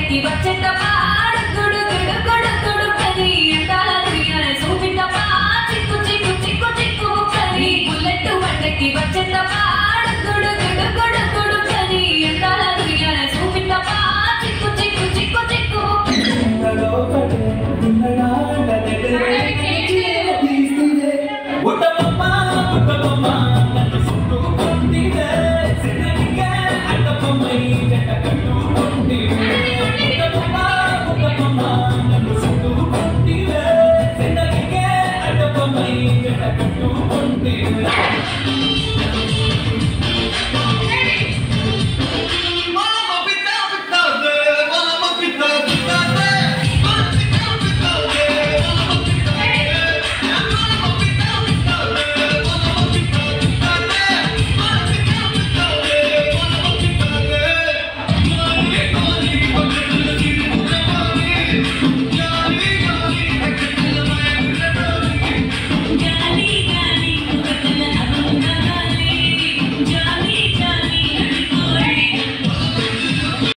వడ్డకి వచ్చేటప్పా గుడు గుడు గుడు గుడు కని ఎందాల దునియానే చూపిటప్పా చిక్కు చిక్కు చిక్కు చిక్కు కని బుల్లెట్ వడ్డకి వచ్చేటప్పా గుడు గుడు గుడు గుడు కని ఎందాల దునియానే చూపిటప్పా చిక్కు చిక్కు చిక్కు చిక్కు What